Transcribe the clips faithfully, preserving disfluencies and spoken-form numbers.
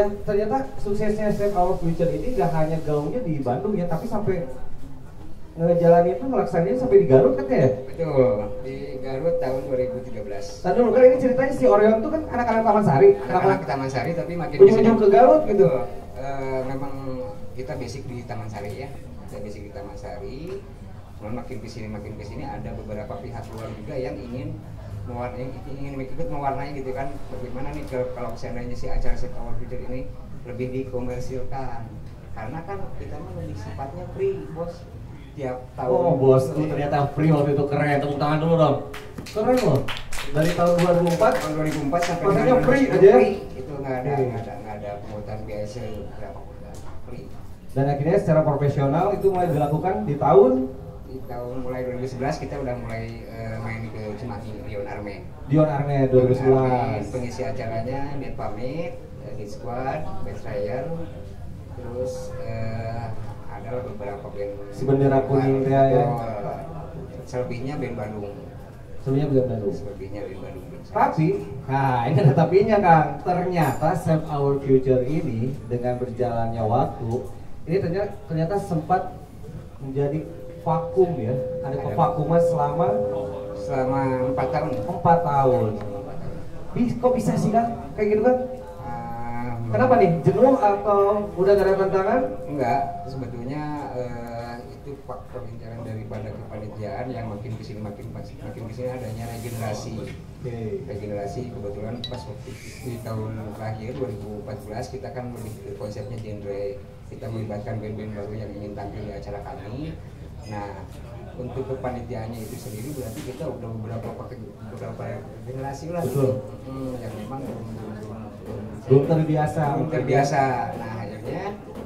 Dan ternyata suksesnya Shape Our Future ini gak hanya gaungnya di Bandung ya, tapi sampai ngejalanin itu ngelaksanain sampai di Garut kan ya? Betul, di Garut tahun dua ribu tiga belas. Tadi dulu kan ini ceritanya si Orion tuh kan anak-anak Taman Sari. Anak-anak Taman Sari tapi makin ujung-ujung ke Garut gitu. Uh, memang kita basic di Taman Sari ya, kita basic di Taman Sari. Cuman makin kesini makin kesini ada beberapa pihak luar juga yang ingin mewarnai, ingin ikut mewarnai gitu kan. Bagaimana nih kalau seandainya si acara Shape Our Future ini lebih dikomersilkan? Karena kan kita mah lebih sifatnya free, bos. Tiap tahun. Oh bos, tuh ternyata free waktu itu keren. Tepuk tangan dulu dong. Keren loh. Dari tahun dua ribu empat, tahun dua ribu empat sampai maksudnya free aja. Free. Itu nggak ada, nggak ada, nggak ada pungutan biaya berapa free. Dan akhirnya secara profesional itu mulai dilakukan di tahun di tahun mulai dua ribu sebelas kita udah mulai uh, main ke Cimahi, Dion Arme. Dion Arme dua ribu sebelas. Pengisi acaranya Net Pamit, di Squad, Best Rayer, terus uh, ada beberapa band. Si Bendera Kuning ya. ya. Selebihnya band Bandung. Selebihnya band Bandung. Selebihnya band Bandung. Tapi, nah ini ada tapinya Kang. Ternyata Shape Our Future ini dengan berjalannya waktu, ini ternyata, ternyata sempat menjadi vakum ya, ada kevakuman selama selama empat tahun. Empat tahun. Bis, kok bisa sih kan, kayak gitu kan? Um, Kenapa nih? Jenuh atau udah gak ada tantangan? Enggak, sebetulnya uh, itu faktor incaran daripada kepanitiaan yang makin kesini makin makin kesini adanya regenerasi. Okay. Regenerasi kebetulan pas waktu di tahun terakhir dua ribu empat belas kita kan lebih ke konsepnya genre, kita melibatkan band-band baru yang ingin tampil di acara kami. Nah, untuk kepanitiaannya itu sendiri berarti kita udah beberapa pakai beberapa generasi lah gitu. Hmm, yang memang belum belum belum terbiasa. Belum terbiasa. Nah, akhirnya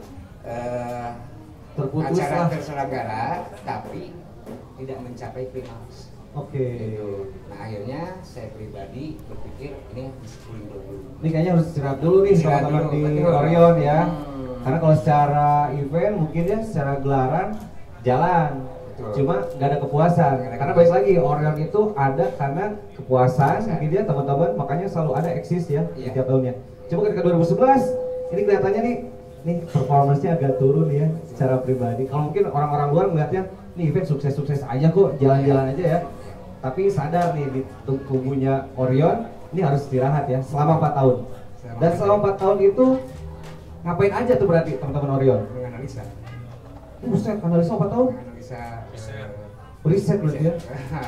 uh, terputus acara lah. terselenggara tapi tidak mencapai klimaks. Oke. Okay. Gitu. Nah, akhirnya saya pribadi berpikir ini harus pulih dulu. Ini kayaknya harus istirahat dulu nih teman-teman di Orion ya. Hmm. Karena kalau secara event mungkin ya secara gelaran jalan, betul. Cuma nggak ada kepuasan. Gak ada karena baik lagi Orion itu ada karena kepuasan, mungkin dia teman-teman makanya selalu ada eksis ya iya. Di tiap tahunnya. Cuma ketika dua ribu sebelas ini kelihatannya nih, nih performance-nya agak turun ya secara pribadi. Kalau mungkin orang-orang luar melihatnya, nih event sukses-sukses aja kok, jalan-jalan aja ya. Tapi sadar nih di kubunya Orion ini harus istirahat ya selama empat tahun. Dan selama empat tahun itu ngapain aja tuh berarti teman-teman Orion? Menganalisa. Buset, analisa empat tahun? Analisa uh, riset berarti ya?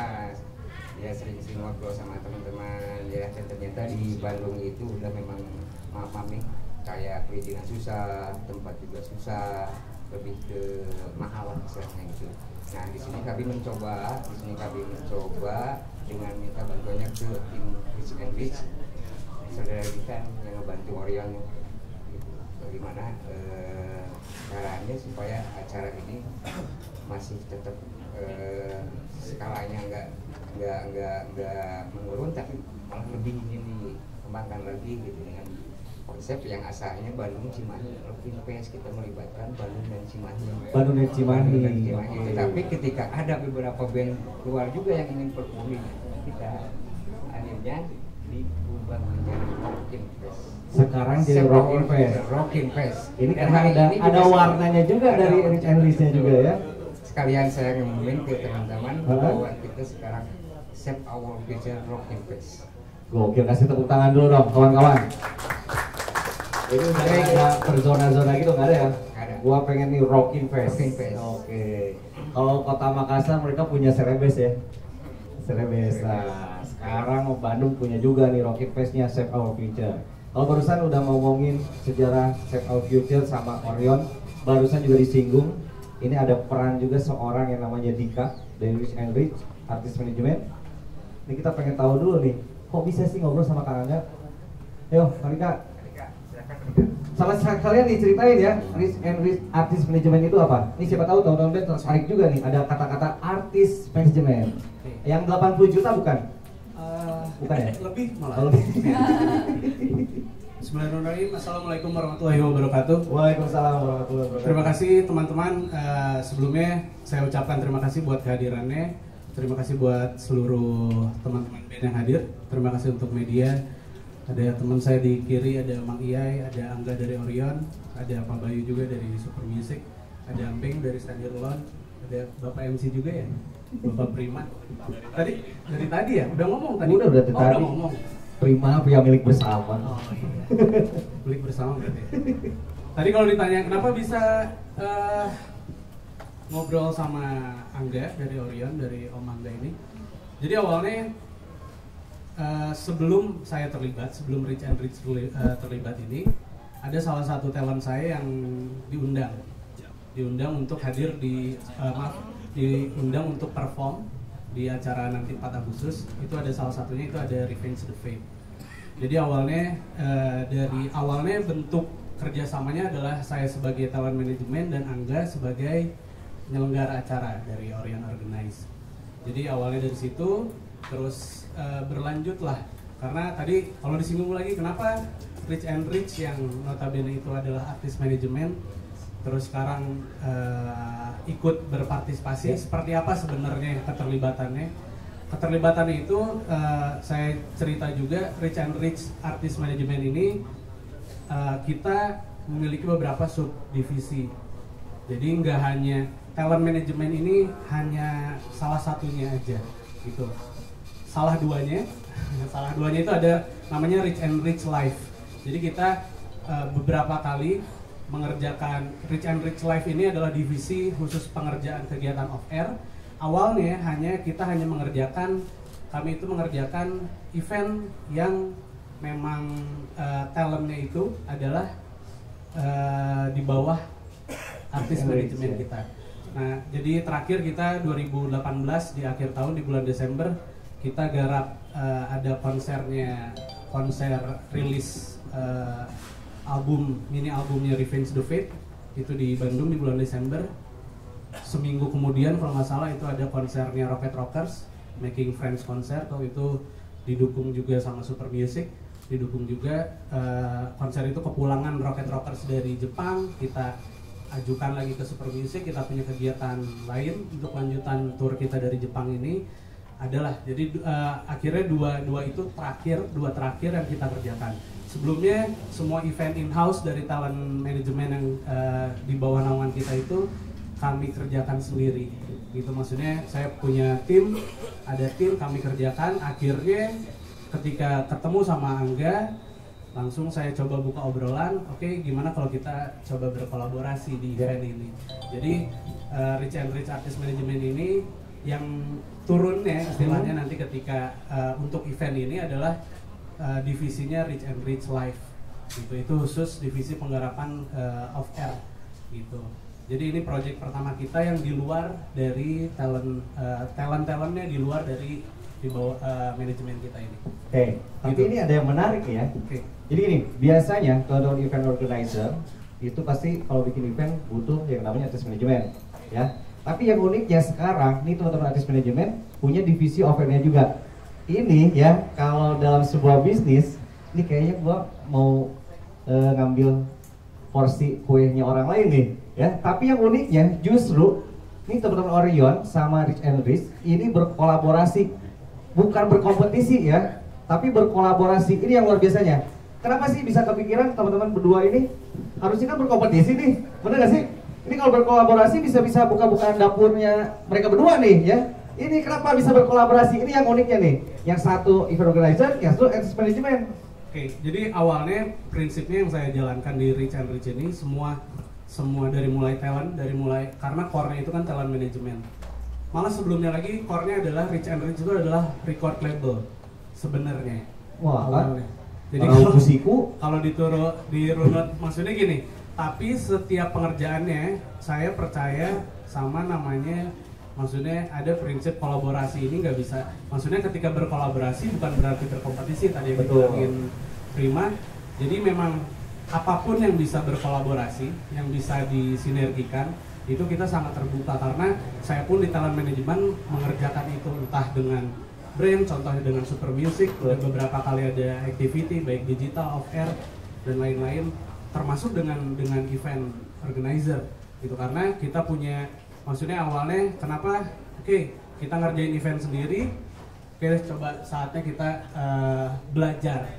Ya sering-sering ngobrol sama teman-teman ya, dan ternyata di Bandung itu udah memang maaf nih kayak perizinan susah, tempat juga susah, lebih ke mahal istilahnya gitu. Nah di sini kami mencoba, di sini kami mencoba dengan minta bantuannya ke tim Rich and Rich, saudara kita yang ngebantu Orion gitu. Bagaimana uh, caranya supaya acara ini masih tetap uh, skalanya nggak nggak nggak nggak menurun tapi malah lebih ingin dikembangkan lagi gitu dengan konsep yang asalnya Bandung Cimahi. Rockin Fest kita melibatkan Bandung dan Cimahi. Bandung dan Cimahi. Bandung dan Cimahi. Oh, tapi ketika ada beberapa band luar juga yang ingin perform, kita akhirnya diubah menjadi Rockin Fest. Sekarang jadi Rockin Fest. Rockin Fest. Ini karena ada ini ada warnanya juga ada dari Rich and Rich-nya juga ya. Sekalian saya ngomongin ke teman-teman bahwa kita sekarang Shape Our Future Rockin Fest. Gokil, kasih tepuk tangan dulu dong kawan-kawan. Jadi udah ada per zona-zona gitu nggak ada ya? Ada. Gua pengen nih Rockin Fest. Rockin Fest. Oke. Okay. Kalau Kota Makassar mereka punya Serebes ya. Serebes. Nah, sekarang Bandung punya juga nih Rockin Fest-nya Shape Our Future. Kalau barusan udah mau ngomongin sejarah Shape Our Future sama Orion, barusan juga disinggung. Ini ada peran juga seorang yang namanya Dika dari Rich and Rich, artis manajemen. Ini kita pengen tahu dulu nih, kok bisa sih ngobrol sama Kang Angga? Ayo, Kang Dika. Sama kalian diceritain ya, Rich and Rich artis manajemen itu apa? Ini siapa tahu tahun-tahun band tertarik juga nih, ada kata-kata artis manajemen. Yang delapan puluh juta bukan? Uh, bukan ya? Lebih malah. Oh, lebih. Bismillahirrahmanirrahim. Assalamualaikum warahmatullahi wabarakatuh. Waalaikumsalam warahmatullahi wabarakatuh. Terima kasih teman-teman. Uh, sebelumnya saya ucapkan terima kasih buat kehadirannya. Terima kasih buat seluruh teman-teman band yang hadir. Terima kasih untuk media. Ada teman saya di kiri, ada Mang Iyai, ada Angga dari Orion, ada Pak Bayu juga dari Super Music, ada Ambeng dari Standalone, ada Bapak M C juga ya, Bapak Prima. Tadi dari tadi ya, udah ngomong tadi. Udah udah oh, tadi. Udah ngomong. Prima punya milik bersama. Oh iya. Milik bersama berarti. Ya. Tadi kalau ditanya kenapa bisa uh, ngobrol sama Angga dari Orion, dari Om Angga ini. Jadi awalnya Uh, sebelum saya terlibat, sebelum Rich and Rich uh, terlibat ini, ada salah satu talent saya yang diundang, diundang untuk hadir di, uh, maaf, diundang untuk perform di acara nanti empat Agustus. Itu ada salah satunya itu ada Revenge the Fate. Jadi awalnya uh, dari awalnya bentuk kerjasamanya adalah saya sebagai talent manajemen dan Angga sebagai penyelenggara acara dari Orion Organize. Jadi awalnya dari situ. Terus uh, berlanjut lah, karena tadi kalau disinggung lagi kenapa Rich and Rich yang notabene itu adalah artis manajemen, terus sekarang uh, ikut berpartisipasi, yeah. Seperti apa sebenarnya keterlibatannya? Keterlibatannya itu uh, saya cerita juga, Rich and Rich artis manajemen ini uh, kita memiliki beberapa subdivisi, jadi nggak hanya talent manajemen ini hanya salah satunya aja gitu. Salah duanya, salah duanya itu ada namanya Rich and Rich Life. Jadi kita uh, beberapa kali mengerjakan Rich and Rich Life ini adalah divisi khusus pengerjaan kegiatan off air. Awalnya hanya kita hanya mengerjakan, kami itu mengerjakan event yang memang uh, talentnya itu adalah uh, di bawah artis manajemen kita. Nah, jadi terakhir kita dua ribu delapan belas di akhir tahun di bulan Desember kita garap uh, ada konsernya, konser rilis uh, album, mini albumnya Revenge the Fate itu di Bandung di bulan Desember. Seminggu kemudian kalau nggak salah itu ada konsernya Rocket Rockers, Making Friends konser, kalau itu didukung juga sama Super Music, didukung juga uh, konser itu kepulangan Rocket Rockers dari Jepang, kita ajukan lagi ke Super Music, kita punya kegiatan lain untuk lanjutan tour kita dari Jepang ini. Adalah jadi uh, akhirnya dua dua itu terakhir dua terakhir yang kita kerjakan. Sebelumnya semua event in house dari talent manajemen yang uh, di bawah naungan kita itu kami kerjakan sendiri. Gitu maksudnya saya punya tim, ada tim kami kerjakan. Akhirnya ketika ketemu sama Angga, langsung saya coba buka obrolan. Oke, okay, gimana kalau kita coba berkolaborasi di event ini? Jadi uh, Rich and Rich Artist Management ini yang turunnya istilahnya nanti ketika uh, untuk event ini adalah uh, divisinya Rich and Rich Live gitu, itu khusus divisi penggarapan uh, off air gitu. Jadi ini project pertama kita yang di luar dari talent uh, talent talentnya di luar dari di bawah uh, manajemen kita ini. Oke, okay. Tapi gitu. ini ada yang menarik ya. Okay. Jadi gini, biasanya kalau event organizer itu pasti kalau bikin event butuh yang namanya artist manajemen, ya. Tapi yang uniknya sekarang, nih teman-teman artist manajemen punya divisi off-air-nya juga. Ini ya, kalau dalam sebuah bisnis, ini kayaknya gua mau e, ngambil porsi kuenya orang lain nih, ya. Tapi yang uniknya justru, nih teman-teman Orion sama Rich and Rich ini berkolaborasi, bukan berkompetisi ya, tapi berkolaborasi. Ini yang luar biasanya. Kenapa sih bisa kepikiran teman-teman berdua ini? Harusnya kan berkompetisi nih, bener gak sih? Ini kalau berkolaborasi bisa-bisa buka-bukaan dapurnya mereka berdua nih ya. Ini kenapa bisa berkolaborasi? Ini yang uniknya nih. Yang satu event organizer, yang satu artist management. Oke, jadi awalnya prinsipnya yang saya jalankan di Rich and Rich ini semua semua dari mulai talent, dari mulai karena core-nya itu kan talent management. Malah sebelumnya lagi core-nya adalah Rich and Rich itu adalah record label sebenarnya. Wah, awalnya. Jadi kalau kalau musiku kalau dituru dirunut maksudnya gini. Tapi setiap pengerjaannya saya percaya sama namanya, maksudnya ada prinsip kolaborasi ini nggak bisa, maksudnya ketika berkolaborasi bukan berarti berkompetisi tadi yang dibilangin Prima. Jadi memang apapun yang bisa berkolaborasi, yang bisa disinergikan itu kita sangat terbuka, karena saya pun di talent manajemen mengerjakan itu entah dengan brand, contohnya dengan Super Music, dan beberapa kali ada activity baik digital, off air dan lain-lain, termasuk dengan dengan event organizer gitu, karena kita punya maksudnya awalnya kenapa oke okay, kita ngerjain event sendiri, oke okay, coba saatnya kita uh, belajar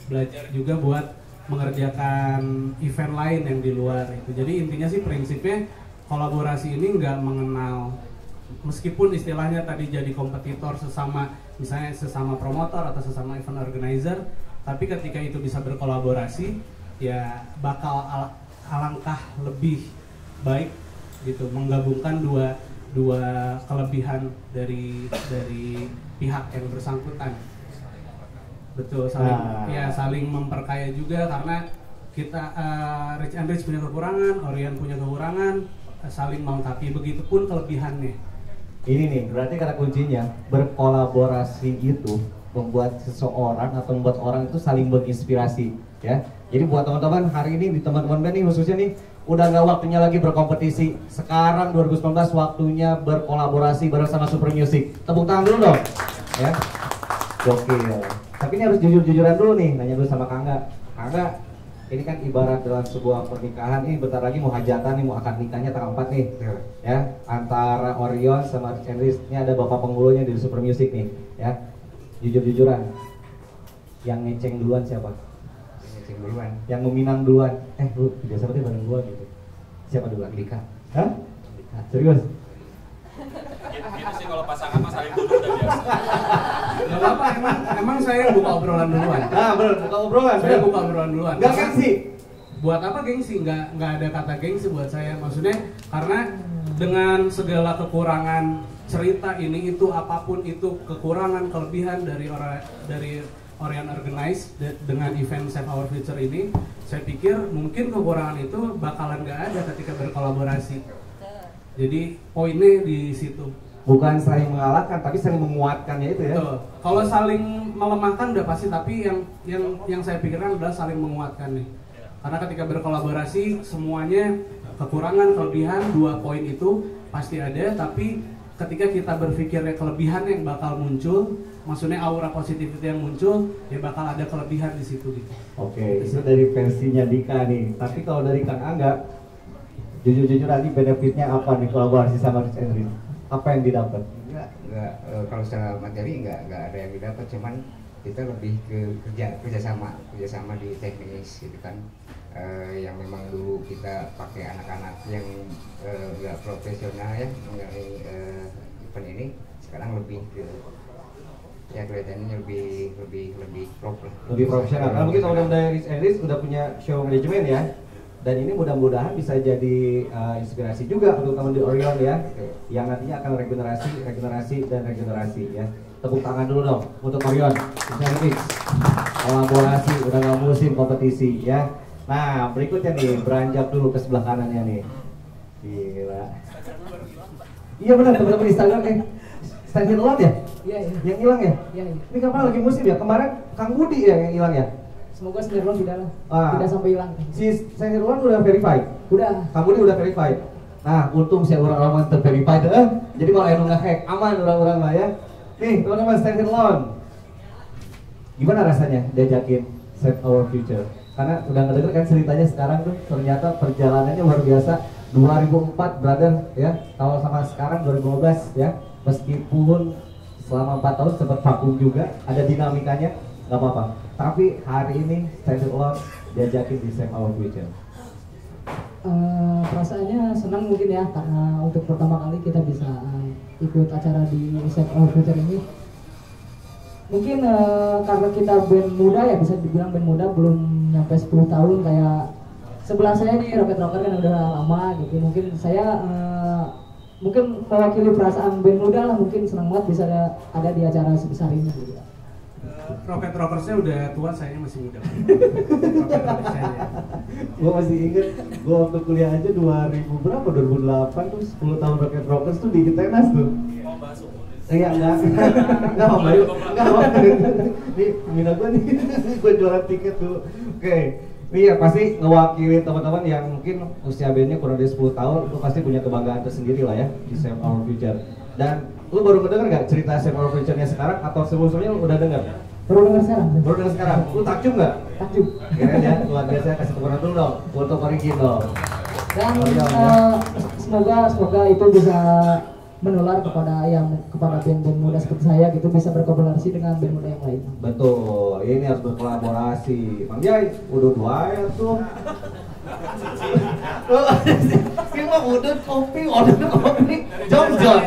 belajar juga buat mengerjakan event lain yang di luar itu. Jadi intinya sih prinsipnya kolaborasi ini nggak mengenal, meskipun istilahnya tadi jadi kompetitor sesama, misalnya sesama promotor atau sesama event organizer, tapi ketika itu bisa berkolaborasi ya bakal al alangkah lebih baik gitu, menggabungkan dua dua kelebihan dari dari pihak yang bersangkutan. Betul, saling ah. ya saling memperkaya juga, karena kita uh, Rich and Rich punya kekurangan, Orion punya kekurangan, uh, saling melengkapi, begitupun kelebihannya. Ini nih, berarti kata kuncinya berkolaborasi itu membuat seseorang atau membuat orang itu saling menginspirasi, ya. Jadi buat teman-teman hari ini di teman-teman band nih khususnya nih udah nggak waktunya lagi berkompetisi. Sekarang dua ribu sembilan belas waktunya berkolaborasi bersama Super Music. Tepuk tangan dulu dong, ya. Gokil. Tapi ini harus jujur-jujuran dulu nih, nanya dulu sama Kangga. Kangga, ini kan ibarat dalam sebuah pernikahan, ini bentar lagi mau hajatan nih, mau akad nikahnya tanggal empat nih, ya, ya antara Orion sama Rich and Rich. Ini ada bapak penghulunya di Super Music nih, ya. Jujur-jujuran, yang ngeceng duluan siapa? Ngeceng duluan. Yang meminang duluan. Eh, lu biasa berarti bareng gua gitu. Siapa duluan? Dika. Hah? Serius? Gitu sih kalau pasangan mah saling tuduh udah biasa. Gak apa-apa, emang, emang saya yang buka obrolan duluan. Nah, bener, buka obrolan. Saya buka obrolan duluan. Gak gengsi? Buat apa gengsi? Nggak, nggak ada kata gengsi buat saya. Maksudnya karena dengan segala kekurangan cerita ini itu, apapun itu kekurangan kelebihan dari orang dari Orion Organize de dengan event Save Our Future ini, saya pikir mungkin kekurangan itu bakalan nggak ada ketika berkolaborasi. Jadi poinnya di situ. Bukan saling mengalahkan, tapi saling menguatkannya itu ya. Betul. Kalau saling melemahkan udah pasti, tapi yang yang yang saya pikirkan adalah saling menguatkan nih. Karena ketika berkolaborasi semuanya kekurangan, kelebihan, dua poin itu pasti ada, tapi ketika kita berpikirnya kelebihan yang bakal muncul, maksudnya aura positif itu yang muncul, ya bakal ada kelebihan di situ gitu. Oke, itu dari versinya Dika nih. Tapi kalau dari Kang Angga, jujur-jujur nanti benefitnya apa nih kolaborasi sama Rich and Rich? Apa yang didapat? Enggak, enggak e, kalau secara materi enggak enggak ada yang didapat, cuman kita lebih ke kerja kerjasama kerjasama di teknis gitu kan, e, yang memang dulu kita pakai anak-anak yang e, enggak profesional ya mengenai e, event ini, sekarang lebih ke ya kelihatannya lebih lebih lebih pro lah. Lebih profesional. Karena mungkin kalau dari Rich and Rich udah punya show management ya. Dan ini mudah-mudahan bisa jadi uh, inspirasi juga untuk teman di Orion ya, yang nantinya akan regenerasi, regenerasi dan regenerasi ya. Tepuk tangan dulu dong untuk Orion, kolaborasi, udah nggak musim kompetisi ya. Nah berikutnya nih, beranjak dulu ke sebelah kanannya nih. Gila. Iya benar, teman-teman Instagram eh, stand lot ya? Iya, iya. Yang hilang ya? Iya, iya. Ini kapan lagi musim ya? Kemarin Kang Budi ya yang hilang ya? Semoga Sendirwan tidak lah, Ah. tidak sampai hilang. Si Sendirwan udah verified? Udah. Kamu ini udah verified. Nah, untung sih orang-orang terverified eh. Jadi kalau yang nge-hack aman orang-orang lah ya. Nih, teman-teman Sendirwan. Gimana rasanya diajakin Save Our Future? Karena udah ngedenger kan ceritanya sekarang tuh, ternyata perjalanannya luar biasa. dua ribu empat brother ya, awal sama sekarang dua ribu lima belas ya. Meskipun selama empat tahun sempat vakum juga, ada dinamikanya, nggak apa-apa. Tapi hari ini Stand Alone diajakin di Save Our Future. Uh, perasaannya senang mungkin ya, karena untuk pertama kali kita bisa uh, ikut acara di Save Our Future ini. Mungkin uh, karena kita band muda ya, bisa dibilang band muda, belum nyampe sepuluh tahun kayak sebelah saya nih Rocket Rocker kan udah lama gitu. Mungkin saya uh, mungkin mewakili perasaan band muda lah, mungkin senang banget bisa ada, ada di acara sebesar ini gitu. Rocket Rockersnya udah tua, saya masih muda. Rocket Rockersnya ya. Gue masih inget, gue waktu kuliah aja dua ribu berapa, dua ribu delapan tuh sepuluh tahun Rocket Rockers tuh di Tenas tuh. Mau bahas umur. Iya enggak, enggak Om Bayu, enggak Om. Nih, minat gue nih, gue jualan tiket tuh. Oke, nih ya pasti ngewakili teman-teman yang mungkin usia bandnya kurang dari sepuluh tahun, lu pasti punya kebanggaan tersendiri lah ya di Save Our Future. Dan lu baru mendengar nggak cerita Save Our Future-nya sekarang atau sebelum-sebelumnya lu udah dengar? Baru dengar sekarang. Baru dengar sekarang. Lu takjub nggak? Takjub. Keren ya, luar biasa. Kasih tepuk tangan dulu dong untuk Origin dong. Dan Oh, iya, uh, semoga semoga itu bisa menular kepada yang kepada band-band muda seperti saya gitu, bisa berkolaborasi dengan band muda yang lain. Betul, ini harus berkolaborasi. Bang Jai, udah dua ya tuh. Ini mah udah kopi, udah kopi, John John.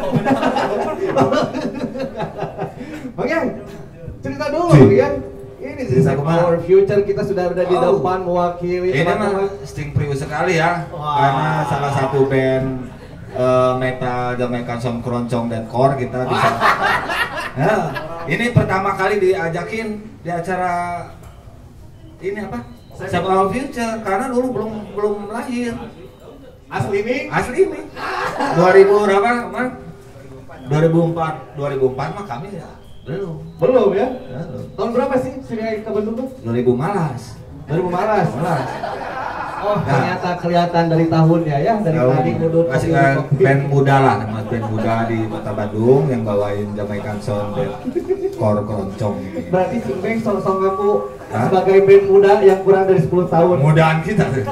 Bang Jai, cerita dulu ya. Ini sih Our Future, kita sudah ada di Oh. depan mewakili. Ini teman-teman. mah Sting Prius sekali ya. Wah. Karena salah satu band eh, metal Jamaican Sound Keroncong Deathcore kita bisa. Ya, ini pertama kali diajakin di acara ini apa? Save Our Future karena dulu belum belum lahir. Asli ini. Asli ini. dua ribu berapa, Mang? dua ribu empat. dua ribu empat mah kami ya belum. Belum ya? Belum. Tahun berapa sih Siriai kebentuk tuh? dua ribu malas. dua ribu malas. Malas. Oh, Nah. ternyata kelihatan dari tahunnya ya, dari Tahu, tadi ngudut masih kopi, kan kopi. band muda lah, mas band muda di Kota Bandung yang bawain Jamaican Sound Deathcore Keroncong. Berarti si Beng song-song kamu Hah? sebagai band muda yang kurang dari sepuluh tahun. Mudaan kita tuh.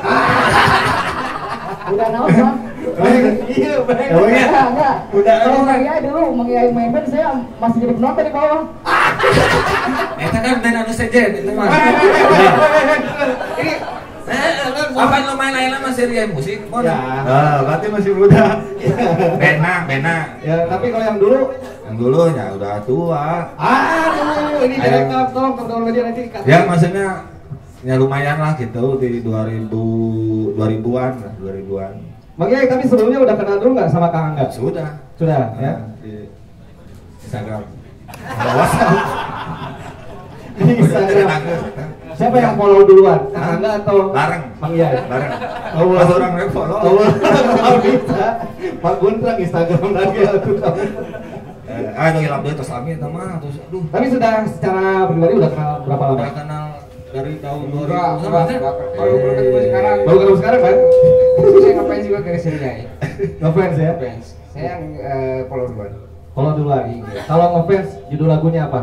Udah naon Bang? Iya, Beng. Oh, iya. Enggak, enggak. Udah, Kalau udah. Mang Yai dulu Mang Yai main band, saya masih jadi penonton di bawah. Eta kan band anu sejen itu mah. Ini Eh, apa lu main lain sama seri musik? Mau Ya. Ah, berarti masih muda. Bena, bena. ya, tapi kalau yang dulu, Yang dulu ya udah tua. aduh, ini Ayo. direkam, tolong teman-teman media nanti dikat. Ya maksudnya ya lumayan lah gitu di dua ribu dua ribuan lah, dua ribuan. Bang Yai, tapi sebelumnya udah kenal dulu nggak sama Kang Angga? Sudah. Sudah, ya. Ah, di Instagram. Ada WhatsApp. Di Instagram. Siapa yang follow duluan? Kang Hah? Angga atau Bareng. Bang Yai? Bareng. Oh, Pas orang yang follow. Oh, kalau bisa, Pak Guntrang Instagram lagi atuh kamu. Eh, ah itu hilap deh terus amin sama terus aduh. Tapi sudah secara pribadi udah kenal berapa lama? Udah kenal dari tahun dua ribu Enggak, sama enggak, sih? enggak. Baru baru ketemu sekarang. Baru ketemu sekarang kan? Saya ngapain juga ke Siriai? Ngefans ya? Fans. Saya yang eh, follow duluan. Kalau duluan. Kalau ngefans judul lagunya apa?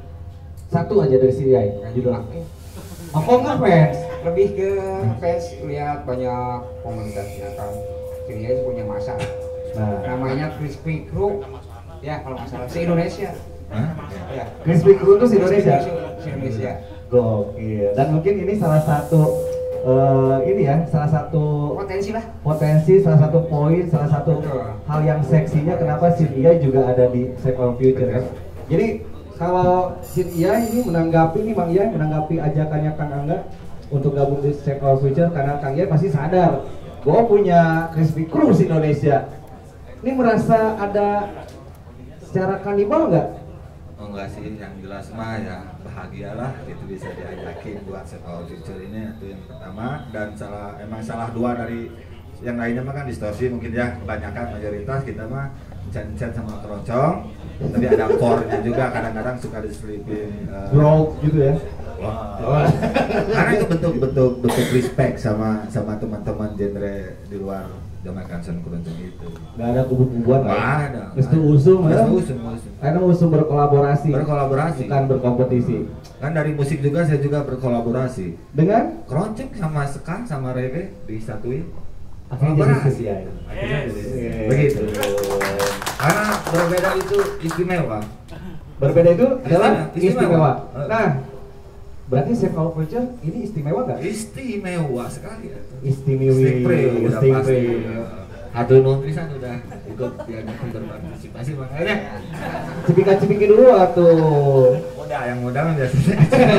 Satu aja dari Siriai judul. Apa ngefans? Lebih ke fans lihat banyak komunitasnya kan. Siriai punya masa. Nah, Namanya Crispy Crew. Ya kalau nggak salah se Indonesia. Hah? Ya. Crispy Crew itu Indonesia. Se Indonesia. Gokil. Dan mungkin ini salah satu eh, ini ya, salah satu Potensi lah. potensi, salah satu poin, salah satu Betul. hal yang seksinya kenapa Sin Iya juga ada di Save Our Future kan. Jadi kalau Sin Iya ini menanggapi nih Bang Iya menanggapi ajakannya Kang Angga untuk gabung di Save Our Future karena Kang Iya pasti sadar bahwa punya Crispy Crew di Indonesia. Ini merasa ada secara kanibal nggak? Oh enggak sih, yang jelas mah ya bahagialah gitu bisa diajakin buat Save Our Future ini itu yang pertama dan salah emang salah dua dari yang lainnya mah kan distorsi mungkin ya kebanyakan mayoritas kita mah chat-chat sama keroncong tapi ada core-nya juga kadang-kadang suka diselipin uh, Grow gitu ya. Wah. Karena itu bentuk-bentuk bentuk respect sama sama teman-teman genre di luar Jamaican Sound Keroncong itu. Nggak ada kubu-kubuan Nggak lah. ada. Restu usum ya. Restu usum, usum. Karena usum berkolaborasi. Berkolaborasi. Bukan berkompetisi. Kan dari musik juga saya juga berkolaborasi. Dengan Keroncong sama ska sama reggae disatuin. akhirnya jadi Kolaborasi. Sin Iya. Akhirnya jadi Yes. begitu. Karena berbeda itu istimewa. Berbeda itu adalah Istimewa. istimewa. Istimewa. Nah, berarti Save Our Future ini istimewa nggak? Istimewa sekali ya. Istimewi, Stingpre udah Stingpre. pasti. Aduh nutrisan udah ikut diajakin berpartisipasi makanya. Cipika-cipiki dulu atuh. Udah yang muda mah biasanya.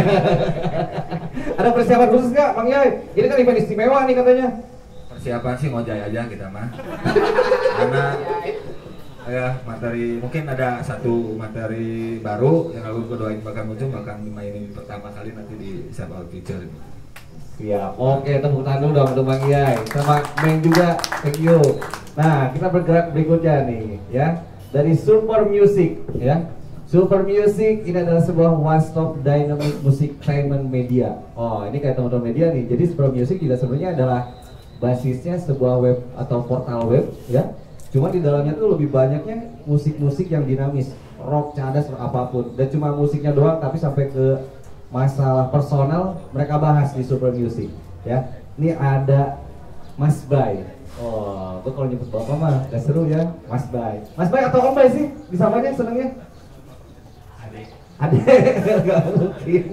Ada persiapan khusus nggak, Bang Yai? Ini kan event istimewa nih katanya. Persiapan sih ngojay aja kita mah. Karena ya materi mungkin ada satu materi baru yang aku doain bakal muncul bakal dimainin pertama kali nanti di Save Our Future. Siap. Oke, tepuk tangan dulu dong untuk Bang Yai. Sama Meng juga, thank you. Nah, kita bergerak berikutnya nih, ya. Dari Super Music, ya. Super Music ini adalah sebuah one stop dynamic music payment media. Oh, ini kayak teman-teman media nih. Jadi Super Music juga sebenarnya adalah basisnya sebuah web atau portal web, ya. Cuma di dalamnya tuh lebih banyaknya musik-musik yang dinamis, rock, cadas, apapun. Dan cuma musiknya doang, tapi sampai ke masalah personal mereka bahas di Super Music, ya. Ini ada Mas Bay. Oh, gua kalau nyebut bapak mah gak seru ya, Mas Bay. Mas Bay atau Om Bay sih? Disapanya senengnya? Adik. Adik, gak mungkin.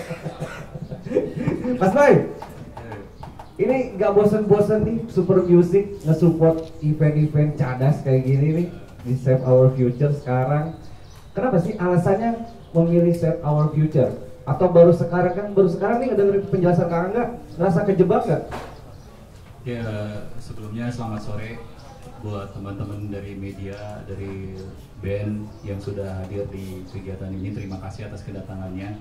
Mas Bay, ini gak bosen-bosen nih Super Music nge-support event-event cadas kayak gini nih di Save Our Future sekarang. Kenapa sih alasannya memilih Save Our Future? Atau baru sekarang kan, baru sekarang nih ngedengerin penjelasan Kak Angga, ngerasa kejebak gak? Ya, sebelumnya selamat sore buat teman-teman dari media, dari band yang sudah hadir di kegiatan ini. Terima kasih atas kedatangannya.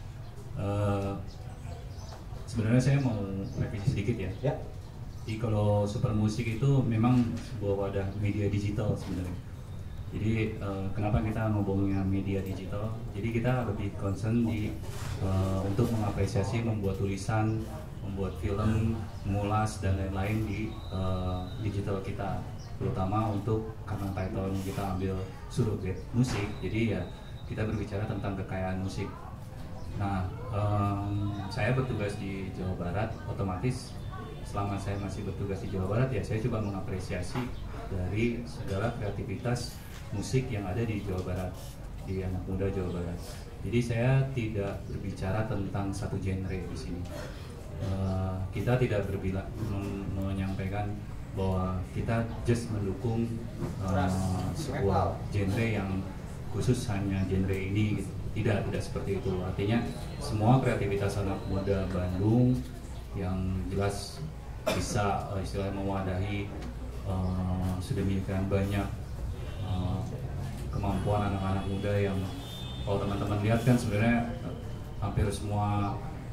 Uh, sebenarnya saya mau revisi sedikit ya. Ya. Jadi kalau Super Musik itu memang sebuah wadah media digital sebenarnya. Jadi uh, kenapa kita ngomongnya media digital? Jadi kita lebih concern di uh, untuk mengapresiasi membuat tulisan, membuat film, mengulas dan lain-lain di uh, digital kita, terutama untuk karena title kita ambil surrogate musik. Jadi ya kita berbicara tentang kekayaan musik. Nah, um, saya bertugas di Jawa Barat, otomatis selama saya masih bertugas di Jawa Barat ya saya coba mengapresiasi dari segala kreativitas musik yang ada di Jawa Barat, di anak muda Jawa Barat. Jadi saya tidak berbicara tentang satu genre di sini. Uh, kita tidak berbilang men menyampaikan bahwa kita just mendukung uh, sebuah genre yang khusus hanya genre ini gitu. Tidak, tidak seperti itu. Artinya semua kreativitas anak muda Bandung yang jelas bisa uh, istilahnya mewadahi uh, sedemikian banyak uh, kemampuan anak-anak muda yang kalau teman-teman lihat kan sebenarnya hampir semua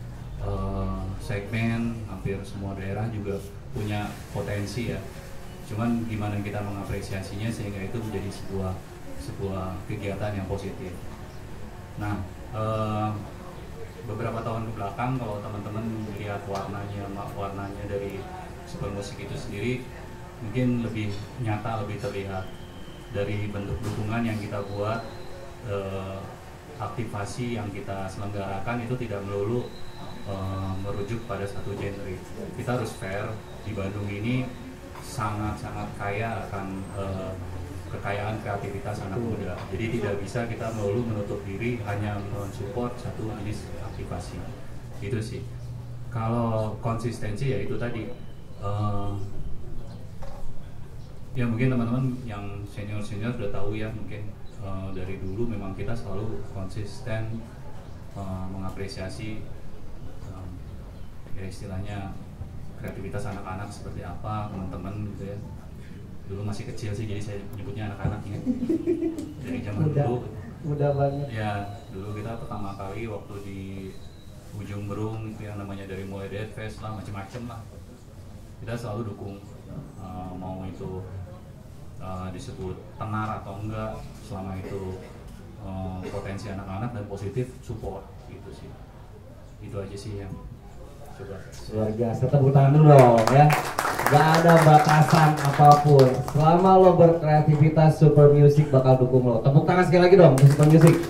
Uh, segmen, hampir semua daerah juga punya potensi ya. Cuman gimana kita mengapresiasinya sehingga itu menjadi sebuah sebuah kegiatan yang positif. Nah, uh, beberapa tahun ke belakang kalau teman-teman melihat warnanya, warnanya dari Super Musik itu sendiri mungkin lebih nyata, lebih terlihat dari bentuk dukungan yang kita buat, uh, aktivasi yang kita selenggarakan itu tidak melulu Uh, merujuk pada satu genre. Kita harus fair, di Bandung ini sangat-sangat kaya akan uh, kekayaan kreativitas anak muda. Jadi tidak bisa kita melulu menutup diri hanya mensupport satu jenis aktivasi. Itu sih. Kalau konsistensi ya itu tadi. Uh, ya mungkin teman-teman yang senior-senior sudah tahu ya, mungkin uh, dari dulu memang kita selalu konsisten uh, mengapresiasi ya istilahnya kreativitas anak-anak seperti apa, teman-teman gitu ya. Dulu masih kecil sih jadi saya menyebutnya anak-anak ya. Dari zaman muda, dulu muda banget ya, dulu kita pertama kali waktu di Ujung Berung itu yang namanya dari mulai Dead Fest lah, macam-macam lah, kita selalu dukung, uh, mau itu uh, disebut tenar atau enggak, selama itu uh, potensi anak-anak dan positif, support gitu sih. Itu aja sih yang coba. Luar biasa, tepuk tangan dulu dong ya. Gak ada batasan apapun. Selama lo berkreativitas, Super Music bakal dukung lo. Tepuk tangan sekali lagi dong, Super Music.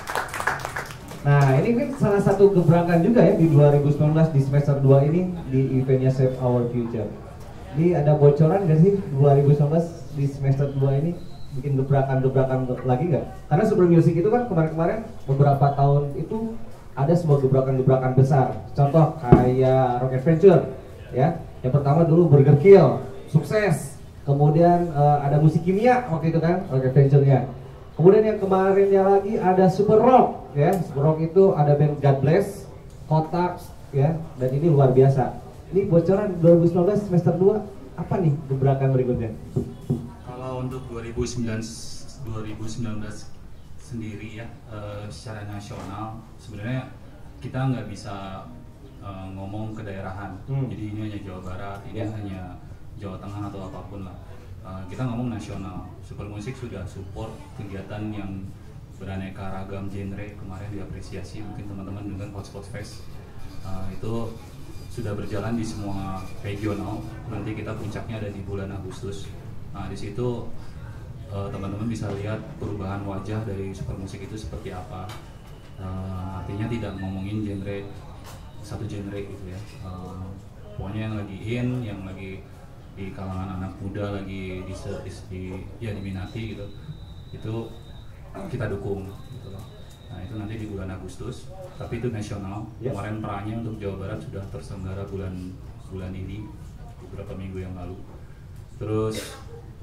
Nah, ini kan salah satu gebrakan juga ya di dua ribu sembilan belas di semester dua ini di eventnya Save Our Future. Ini ada bocoran gak sih dua ribu sembilan belas di semester dua ini bikin gebrakan-gebrakan lagi gak? Karena Super Music itu kan kemarin-kemarin beberapa tahun itu ada sebuah gebrakan-gebrakan besar. Contoh kayak Rock Adventure ya. Yang pertama dulu Burger Kill, sukses. Kemudian uh, ada Musik Kimia waktu itu kan, Rock Adventure-nya. Kemudian yang kemarinnya lagi ada Super Rock ya. Super Rock itu ada band God Bless, Kotak ya, dan ini luar biasa. Ini bocoran dua ribu sembilan belas semester dua apa nih gebrakan berikutnya? Kalau untuk dua ribu sembilan belas sendiri ya, uh, secara nasional sebenarnya kita nggak bisa uh, ngomong kedaerahan. Hmm. Jadi ini hanya Jawa Barat, ini ya. hanya Jawa Tengah atau apapun lah. Uh, kita ngomong nasional. Super Musik sudah support kegiatan yang beraneka ragam genre. Kemarin diapresiasi mungkin teman-teman dengan Hotspot Fest. Uh, itu sudah berjalan di semua regional. Nanti kita puncaknya ada di bulan Agustus. Nah di situ teman-teman uh, bisa lihat perubahan wajah dari Super Musik itu seperti apa. Uh, artinya tidak ngomongin genre satu genre gitu ya. Uh, pokoknya yang lagi in, yang lagi di kalangan anak muda lagi di, di, di ya diminati gitu, itu kita dukung gitu loh. Nah itu nanti di bulan Agustus, tapi itu nasional. Yes. Kemarin perannya untuk Jawa Barat sudah terselenggara bulan bulan ini beberapa minggu yang lalu. Terus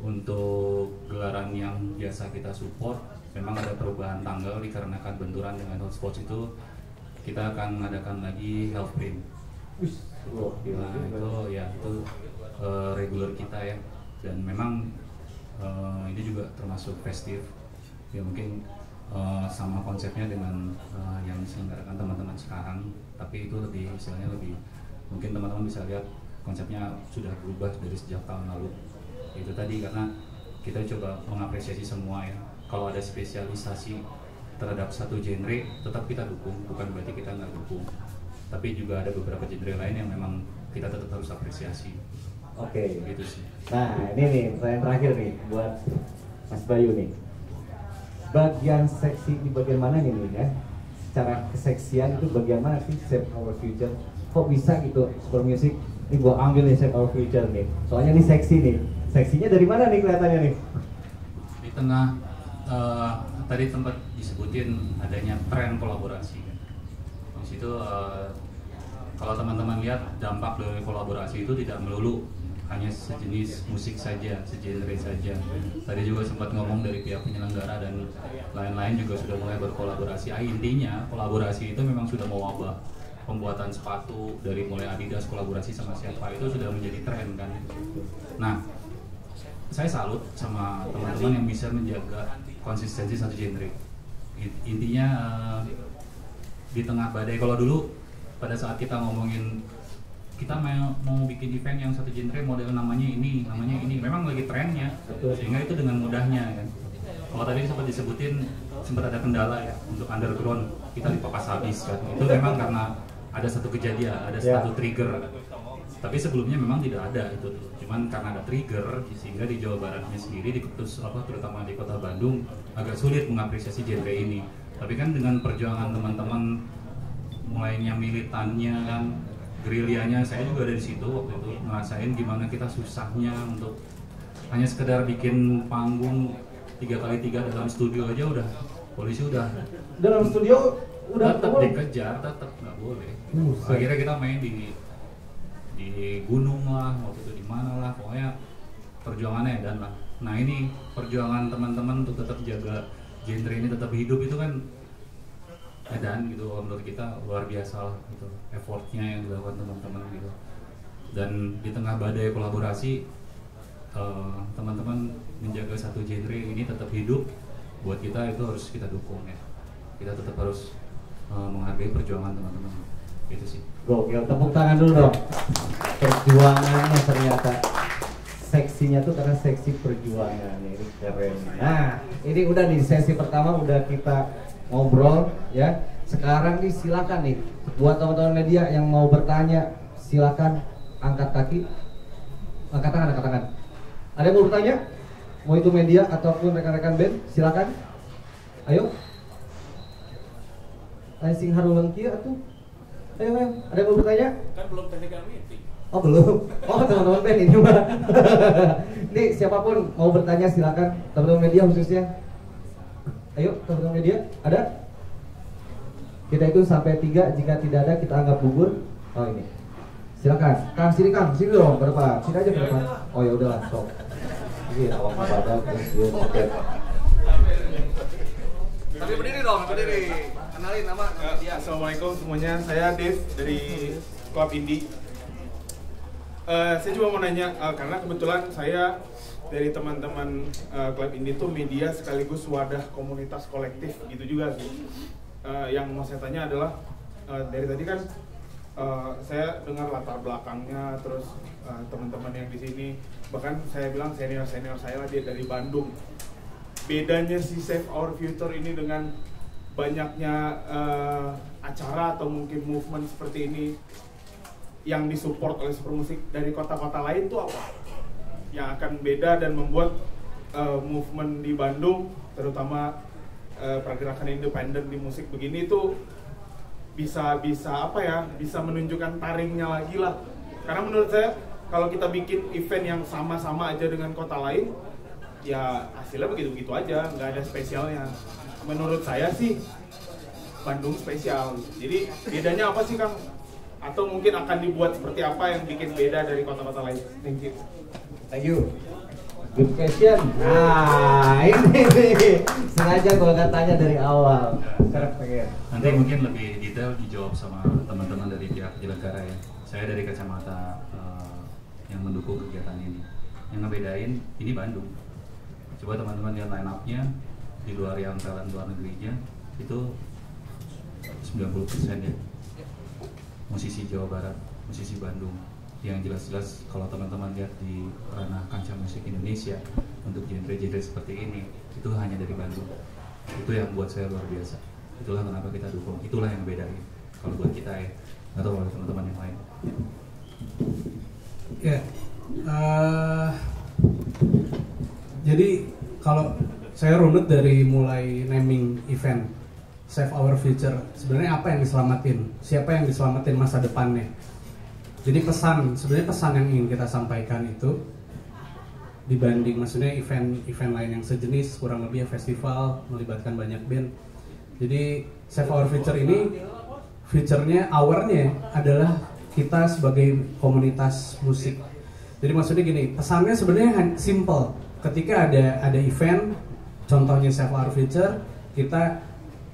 untuk gelaran yang biasa kita support, memang ada perubahan tanggal dikarenakan benturan dengan hotspots itu. Kita akan mengadakan lagi Health Print. Oh, Nah itu ya itu uh, regular kita ya, dan memang uh, ini juga termasuk festif ya, mungkin uh, sama konsepnya dengan uh, yang diselenggarakan teman-teman sekarang, tapi itu lebih istilahnya lebih mungkin teman-teman bisa lihat konsepnya sudah berubah dari sejak tahun lalu. Itu tadi karena kita coba mengapresiasi semua ya. Kalau ada spesialisasi terhadap satu genre tetap kita dukung, bukan berarti kita nggak dukung, tapi juga ada beberapa genre lain yang memang kita tetap harus apresiasi. Oke. Gitu sih. Nah ini nih pertanyaan terakhir nih buat Mas Bayu nih. Bagian seksi di bagian mana nih nih ya? Secara keseksian itu bagian mana sih Shape Our Future? Kok bisa gitu Super Music? Ini gua ambil nih Shape Our Future nih. Soalnya ini seksi nih. Seksinya dari mana nih kelihatannya nih? Di tengah uh, tadi tempat disebutin adanya tren kolaborasi. Di situ uh, kalau teman-teman lihat dampak dari kolaborasi itu tidak melulu hanya sejenis musik saja, segenre saja. Tadi juga sempat ngomong dari pihak penyelenggara dan lain-lain juga sudah mulai berkolaborasi. Ah, intinya kolaborasi itu memang sudah mewabah. Pembuatan sepatu dari mulai Adidas kolaborasi sama siapa itu sudah menjadi tren kan. Nah, saya salut sama teman-teman yang bisa menjaga konsistensi satu genre. Intinya uh, di tengah badai, kalau dulu pada saat kita ngomongin kita mau, mau bikin event yang satu genre model namanya ini, namanya ini, memang lagi trennya, sehingga itu dengan mudahnya kan. Kalau tadi sempat disebutin sempat ada kendala ya untuk underground, kita dipapas habis kan. Itu memang karena ada satu kejadian, ada satu trigger. Tapi sebelumnya memang tidak ada itu, cuman karena ada trigger sehingga di Jawa Baratnya sendiri, di khusus apa terutama di Kota Bandung agak sulit mengapresiasi genre ini. Tapi kan dengan perjuangan teman-teman mulainya militannya kan, gerilyanya, saya juga ada di situ waktu itu ngerasain gimana kita susahnya untuk hanya sekedar bikin panggung tiga kali tiga dalam studio aja udah polisi udah dalam studio udah tetap boleh. dikejar, tetap nggak boleh. Uh, Akhirnya kita main di di gunung lah, waktu itu di mana lah, pokoknya perjuangannya dan lah. Nah ini perjuangan teman-teman untuk tetap jaga genre ini tetap hidup itu kan edan gitu, menurut kita luar biasa lah gitu, effortnya yang dilakukan teman-teman gitu. Dan di tengah badai kolaborasi, uh, teman-teman menjaga satu genre ini tetap hidup, buat kita itu harus kita dukung ya. Kita tetap harus uh, menghargai perjuangan teman-teman. Itu sih. Gokil, tepuk tangan dulu dong. Perjuangannya ternyata seksinya tuh karena seksi perjuangan, ini keren. Nah, ini udah di sesi pertama udah kita ngobrol ya. Sekarang nih silakan nih buat teman-teman media yang mau bertanya, silakan angkat kaki, angkat tangan, angkat tangan. Ada yang mau bertanya? Mau itu media ataupun rekan-rekan band, silakan. Ayo. Lain sing haruleun kieu atuh. Ayo, ayo. Ada yang mau bertanya? Kan belum technical meeting. Oh belum. Oh teman-teman band ini mah. Nih siapapun mau bertanya silakan, teman-teman media khususnya. Ayo teman-teman media, ada? Kita itu sampai tiga, jika tidak ada kita anggap gugur. Oh ini. Silakan. Kang sini Kang, sini dong berapa? Sini aja berapa? Oh ya udahlah, sok. Ini awak pada terus dia pakai. Tapi berdiri dong, berdiri. Kenalin nama. Ya, assalamualaikum semuanya. Saya Dev dari Club Indie. Uh, saya cuma mau nanya uh, karena kebetulan saya dari teman-teman uh, Club Indie itu media sekaligus wadah komunitas kolektif gitu juga sih. Uh, yang mau saya tanya adalah uh, dari tadi kan uh, saya dengar latar belakangnya, terus uh, teman-teman yang di sini, bahkan saya bilang senior-senior saya dia dari Bandung. Bedanya si Save Our Future ini dengan banyaknya uh, acara atau mungkin movement seperti ini yang disupport oleh Super Musik dari kota-kota lain itu apa? Yang akan beda dan membuat uh, movement di Bandung, terutama uh, pergerakan independen di musik begini itu bisa bisa apa ya? Bisa menunjukkan taringnya lagi lah. Karena menurut saya kalau kita bikin event yang sama-sama aja dengan kota lain, ya hasilnya begitu-begitu aja, nggak ada spesialnya. Menurut saya sih Bandung spesial. Jadi bedanya apa sih Kang? Atau mungkin akan dibuat seperti apa yang bikin beda dari kota-kota lain? Thank you. Thank you. Good question. Nah, ini nih. Sengaja gua nggak tanya dari awal. Sekarang pengen. Nanti mungkin lebih detail dijawab sama teman-teman dari pihak penyelenggara ya. Saya dari kacamata uh, yang mendukung kegiatan ini. Yang ngebedain ini Bandung. Coba teman-teman lihat line up-nya di luar yang talent luar negerinya itu sembilan puluh persen ya. Musisi Jawa Barat, musisi Bandung. Yang jelas-jelas kalau teman-teman lihat di ranah kancah musik Indonesia untuk genre-genre seperti ini itu hanya dari Bandung. Itu yang buat saya luar biasa. Itulah kenapa kita dukung. Itulah yang bedain kalau buat kita ya, atau oleh teman-teman yang lain. Ya, uh, jadi kalau saya runut dari mulai naming event Save Our Future, sebenarnya apa yang diselamatin? Siapa yang diselamatin masa depannya? Jadi pesan, sebenarnya pesan yang ingin kita sampaikan itu dibanding maksudnya event-event lain yang sejenis, kurang lebih festival melibatkan banyak band. Jadi Save Our Future ini, future-nya, hour-nya adalah kita sebagai komunitas musik. Jadi maksudnya gini, pesannya sebenarnya simple. Ketika ada ada event, contohnya Save Our Future, kita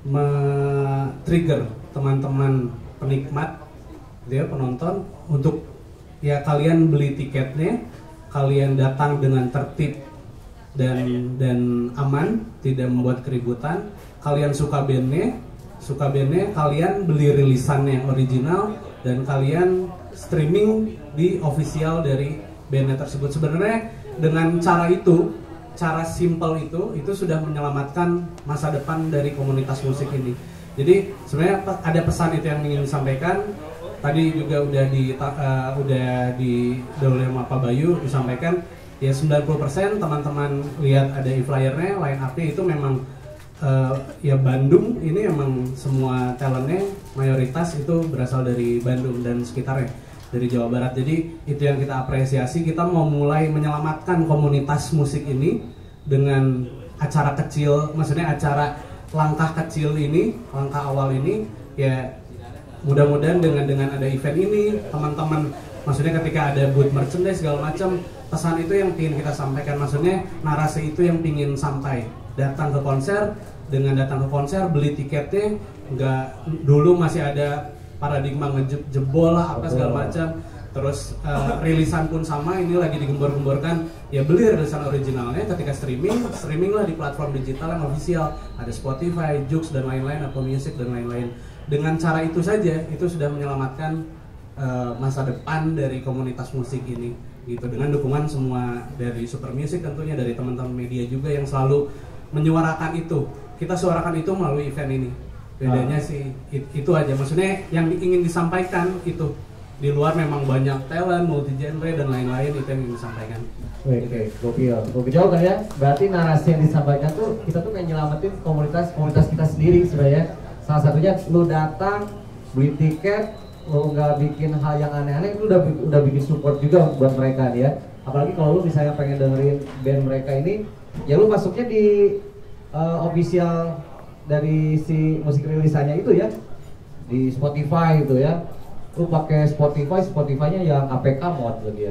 men-trigger teman-teman penikmat, dia penonton untuk ya kalian beli tiketnya, kalian datang dengan tertib dan dan aman, tidak membuat keributan. Kalian suka bandnya, suka bandnya, kalian beli rilisannya yang original dan kalian streaming di official dari bandnya tersebut. Sebenarnya dengan cara itu, cara simple itu, itu sudah menyelamatkan masa depan dari komunitas musik ini. Jadi sebenarnya ada pesan itu yang ingin disampaikan. Tadi juga udah di uh, udah di oleh Pak Bayu disampaikan ya sembilan puluh persen teman-teman lihat ada e-flyernya, line up-nya itu memang uh, ya Bandung ini memang semua talentnya mayoritas itu berasal dari Bandung dan sekitarnya, dari Jawa Barat. Jadi itu yang kita apresiasi. Kita mau mulai menyelamatkan komunitas musik ini dengan acara kecil, maksudnya acara langkah kecil ini, langkah awal ini ya. Mudah-mudahan dengan dengan ada event ini, teman-teman, maksudnya ketika ada booth merchandise segala macam, pesan itu yang ingin kita sampaikan, maksudnya narasi itu yang ingin sampai. Datang ke konser, dengan datang ke konser beli tiketnya, nggak dulu masih ada paradigma ngejebol lah apa segala macam. Terus uh, rilisan pun sama, ini lagi digembor-gemborkan, ya beli rilisan originalnya. Ketika streaming, streaming lah di platform digital yang official, ada Spotify, Joox dan lain-lain, Apple Music dan lain-lain. Dengan cara itu saja, itu sudah menyelamatkan uh, masa depan dari komunitas musik ini, gitu. Dengan dukungan semua dari Super Music tentunya, dari teman-teman media juga yang selalu menyuarakan itu. Kita suarakan itu melalui event ini. Bedanya ah. sih it, itu aja. Maksudnya yang ingin disampaikan itu. Di luar memang banyak talent, multi genre dan lain-lain, itu yang ingin disampaikan. Oke, oke, gokil. Gokil jauh kan ya? Berarti narasi yang disampaikan tuh kita tuh pengen nyelamatin komunitas-komunitas kita sendiri sebenarnya. Salah satunya lu datang, beli tiket, lu nggak bikin hal yang aneh-aneh, lu udah udah bikin support juga buat mereka nih ya. Apalagi kalau lu misalnya pengen dengerin band mereka ini, ya lu masuknya di uh, official dari si musik rilisannya itu ya, di Spotify itu ya. Lu pakai Spotify, Spotify-nya yang A P K mod lagi ya.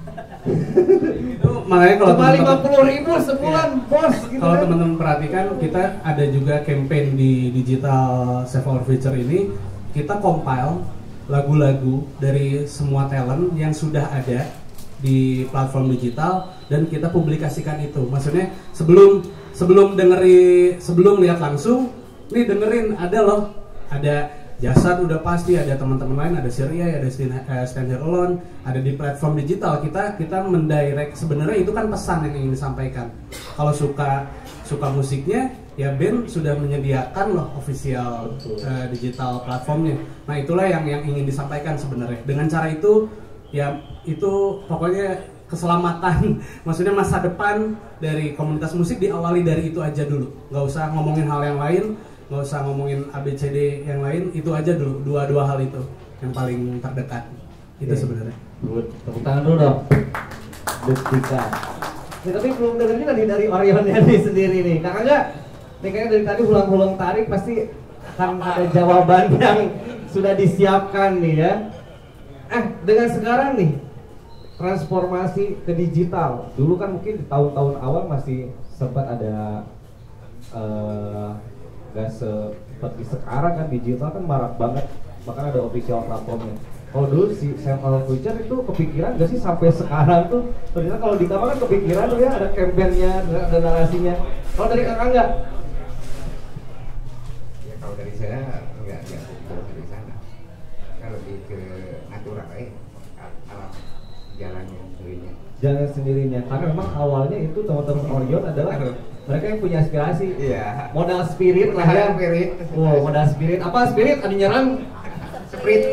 Itu makanya kalau cuma lima puluh ribu sebulan ya. Bos gitu. Kalau teman-teman perhatikan, kita ada juga campaign di digital Save Our Future ini. Kita compile lagu-lagu dari semua talent yang sudah ada di platform digital dan kita publikasikan itu. Maksudnya sebelum sebelum dengeri sebelum lihat langsung, nih dengerin ada loh, ada Jasad udah pasti, ada teman-teman lain, ada Syria, ada Stand Here Alone, ada di platform digital. Kita kita mendirect, sebenarnya itu kan pesan yang ingin disampaikan. Kalau suka suka musiknya, ya band sudah menyediakan loh official uh, digital platformnya. Nah itulah yang yang ingin disampaikan sebenarnya. Dengan cara itu, ya itu pokoknya keselamatan, maksudnya masa depan dari komunitas musik diawali dari itu aja dulu. Nggak usah ngomongin hal yang lain. Nggak usah ngomongin A B C D yang lain, itu aja dulu, dua-dua hal itu yang paling terdekat itu okay. Sebenarnya. Good, tepuk tangan dulu dong. Detikan. Nih, tapi belum dengar juga nih dari Orionnya nih sendiri nih. Kakak enggak? Nih kayaknya dari tadi ulang-ulang tarik pasti akan ada jawaban yang sudah disiapkan nih ya. Eh, dengan sekarang nih transformasi ke digital. Dulu kan mungkin di tahun-tahun awal masih sempat ada uh, gak seperti sekarang kan, digital kan marak banget. Bahkan ada official platformnya. Kalau dulu si Save Our Future itu kepikiran gak sih sampai sekarang tuh? Ternyata kalau di kamar kan kepikiran tuh ya, ada campaign-nya, ada narasinya. Kalau dari kakak enggak? Ya kalau dari saya enggak enggak jauh dari sana. Kan lebih ke natural ya, alam jalannya sendirinya. Jalan sendirinya. Karena memang awalnya itu teman-teman Orion adalah mereka yang punya aspirasi. Iya. Modal spirit lah ya. Spirit. Wow, modal spirit. Apa spirit? Ada nyerang? Spirit.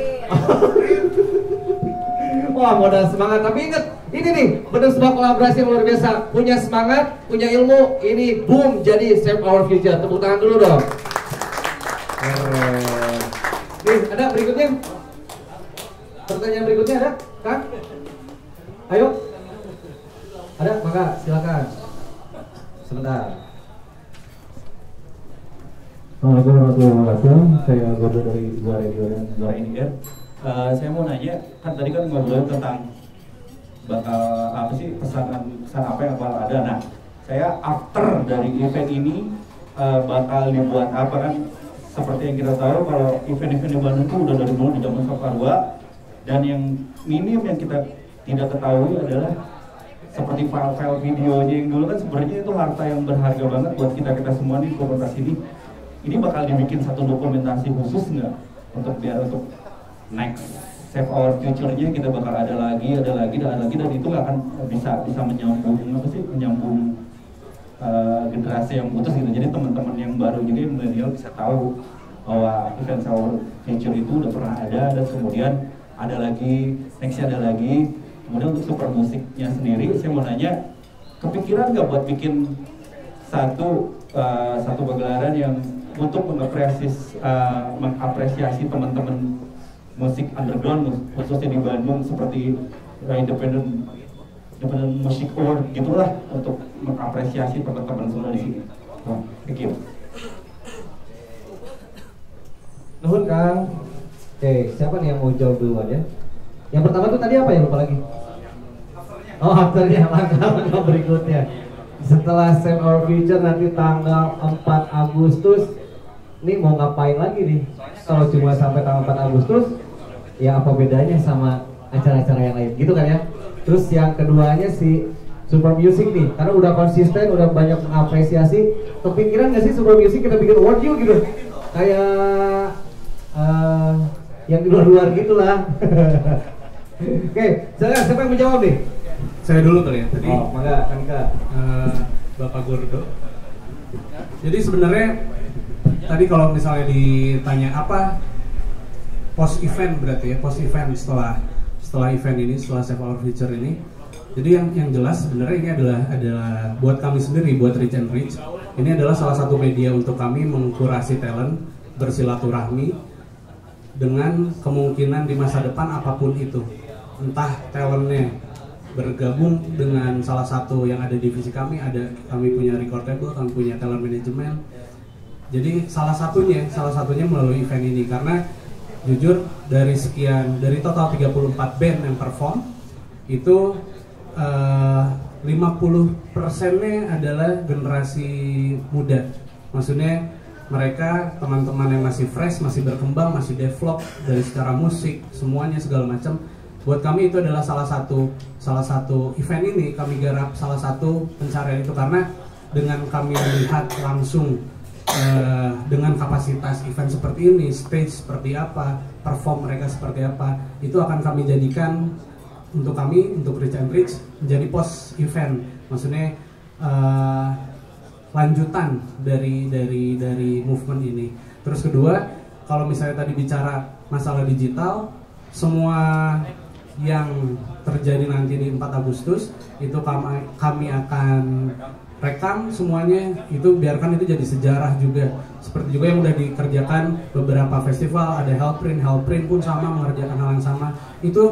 Wah, modal semangat. Tapi ingat, ini nih benar sebuah kolaborasi yang luar biasa. Punya semangat, punya ilmu. Ini boom jadi Save Our Future. Tepuk tangan dulu dong. Keren. Nih, ada berikutnya. Pertanyaan berikutnya ada? Kak? Ayo. Ada? Maka silakan. Sebentar. Assalamualaikum warahmatullahi wabarakatuh. Saya Gordo dari Gua Radio dan Gua Indie. Uh, saya mau nanya, kan tadi kan ngobrol tentang bakal apa sih pesan pesan apa yang bakal ada. Nah, saya after dari event ini uh, bakal dibuat apa kan? Seperti yang kita tahu kalau event-event di Bandung itu udah dari dulu di zaman Saparwa, dan yang minim yang kita tidak ketahui adalah seperti file-file videonya yang dulu kan sebenarnya itu harta yang berharga banget buat kita kita semua di komunitas ini. Ini bakal dibikin satu dokumentasi khusus nggak untuk biar untuk next Save Our Future-nya kita bakal ada lagi, ada lagi, ada lagi, dan itu nggak akan bisa bisa menyambung apa sih menyambung uh, generasi yang putus gitu. Jadi teman-teman yang baru juga yang milenial bisa tahu bahwa event Save Our Future itu udah pernah ada, dan kemudian ada lagi, nextnya ada lagi. Kemudian untuk super musiknya sendiri, saya mau nanya, kepikiran nggak buat bikin satu uh, satu pagelaran yang untuk mengapresiasi uh, mengapresiasi teman-teman musik underground khususnya di Bandung seperti uh, independent independent music award gitulah, untuk mengapresiasi teman-teman semua di sini. Oh, thank you. Nuhun Kang. Oke, siapa nih yang mau jawab duluan ya? Yang pertama tuh tadi apa ya, lupa lagi? Oh, afternya, langkah berikutnya. Setelah Save Our Future nanti tanggal empat Agustus, ini mau ngapain lagi nih? Kalau cuma sampai tanggal empat Agustus, ya apa bedanya sama acara-acara yang lain, gitu kan ya? Terus yang keduanya si Super Music nih, karena udah konsisten, udah banyak mengapresiasi. Kepikiran nggak sih Super Music kita bikin award you gitu? Kayak uh, yang di luar-luar gitulah. Oke, silakan, siapa yang menjawab nih? Saya dulu kali ya tadi. Oh, mangga, Kanka. Uh, Bapak Gordo. Jadi sebenarnya tadi kalau misalnya ditanya apa post event, berarti ya post event setelah setelah event ini, setelah Save Our Future ini. Jadi yang yang jelas sebenarnya ini adalah adalah buat kami sendiri, buat Reach and Reach. Ini adalah salah satu media untuk kami mengkurasi talent, bersilaturahmi dengan kemungkinan di masa depan apapun itu. Entah talentnya bergabung dengan salah satu yang ada di divisi kami, ada kami punya record label, kami punya talent management. Jadi salah satunya, salah satunya melalui event ini, karena jujur dari sekian, dari total tiga puluh empat band yang perform itu uh, lima puluh persennya adalah generasi muda. Maksudnya mereka teman-teman yang masih fresh, masih berkembang, masih develop dari secara musik, semuanya segala macam. Buat kami itu adalah salah satu salah satu event ini kami garap salah satu pencarian itu, karena dengan kami melihat langsung uh, dengan kapasitas event seperti ini, stage seperti apa, perform mereka seperti apa, itu akan kami jadikan untuk kami, untuk Reach and Reach menjadi post event. Maksudnya uh, lanjutan dari dari dari movement ini. Terus kedua, kalau misalnya tadi bicara masalah digital, semua yang terjadi nanti di empat Agustus itu kami, kami akan rekam semuanya, itu biarkan itu jadi sejarah juga. Seperti juga yang udah dikerjakan beberapa festival, ada Hellprint, Hellprint pun sama mengerjakan hal yang sama. Itu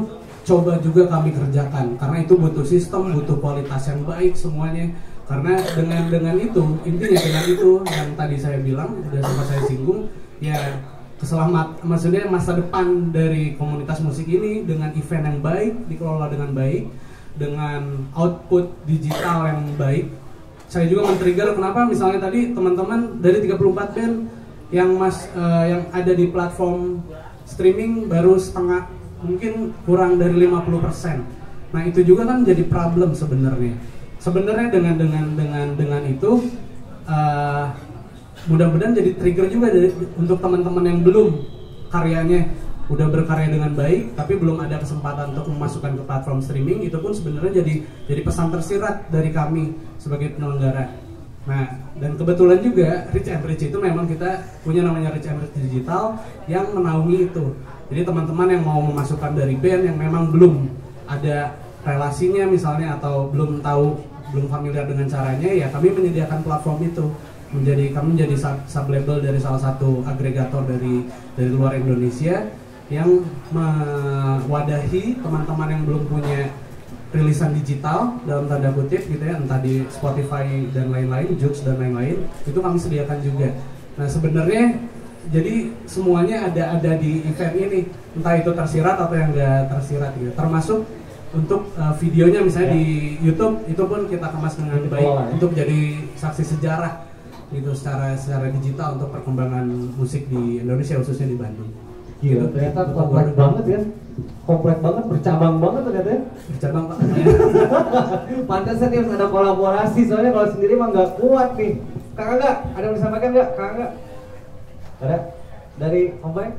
coba juga kami kerjakan karena itu butuh sistem, butuh kualitas yang baik semuanya. Karena dengan dengan itu intinya dengan itu yang tadi saya bilang udah sempat saya singgung ya, keselamat maksudnya masa depan dari komunitas musik ini dengan event yang baik, dikelola dengan baik, dengan output digital yang baik. Saya juga men-trigger kenapa misalnya tadi teman-teman dari tiga puluh empat band yang mas uh, yang ada di platform streaming baru setengah, mungkin kurang dari lima puluh persen. Nah itu juga kan jadi problem sebenarnya. Sebenarnya dengan dengan dengan dengan itu uh, mudah-mudahan jadi trigger juga dari, untuk teman-teman yang belum karyanya udah berkarya dengan baik tapi belum ada kesempatan untuk memasukkan ke platform streaming, itu pun sebenarnya jadi jadi pesan tersirat dari kami sebagai penyelenggara. Nah dan kebetulan juga Reach and Reach itu memang kita punya namanya Reach and Reach Digital yang menaungi itu. Jadi teman-teman yang mau memasukkan dari band yang memang belum ada relasinya misalnya atau belum tahu, belum familiar dengan caranya, ya kami menyediakan platform itu. Menjadi kami menjadi sub, sub label dari salah satu agregator dari dari luar Indonesia yang mewadahi teman-teman yang belum punya rilisan digital dalam tanda kutip gitu ya, entah di Spotify dan lain-lain, Joox dan lain-lain, itu kami sediakan juga. Nah sebenarnya jadi semuanya ada ada di event ini, entah itu tersirat atau yang enggak tersirat gitu. Termasuk untuk uh, videonya misalnya ya. Di YouTube itu pun kita kemas dengan baik oh, ya. Untuk jadi saksi sejarah gitu secara secara digital untuk perkembangan musik di Indonesia khususnya di Bandung. Gila, ternyata kompleks banget ya, kompleks banget, bercabang banget ternyata ya. Bercabang pak. Pantesan harus ada kolaborasi, soalnya kalau sendiri mah nggak kuat nih. Kakak nggak? Ada yang disampaikan nggak? Kakak nggak? Ada? Dari Om Bay?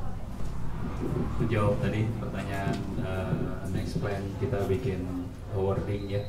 Jawab tadi pertanyaan uh, next plan kita bikin awarding ya.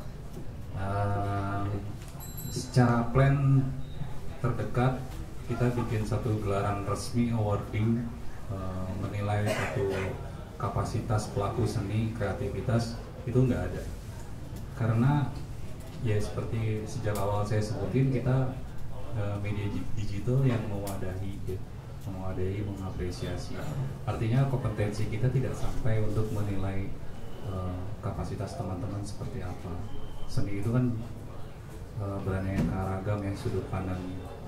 Uh, secara plan terdekat kita bikin satu gelaran resmi awarding uh, menilai satu kapasitas pelaku seni kreativitas itu nggak ada, karena ya seperti sejak awal saya sebutin kita uh, media digital yang mewadahi ya. mewadahi, mengapresiasi. Artinya kompetensi kita tidak sampai untuk menilai uh, kapasitas teman-teman seperti apa. Seni itu kan uh, beraneka ragam ya sudut pandang.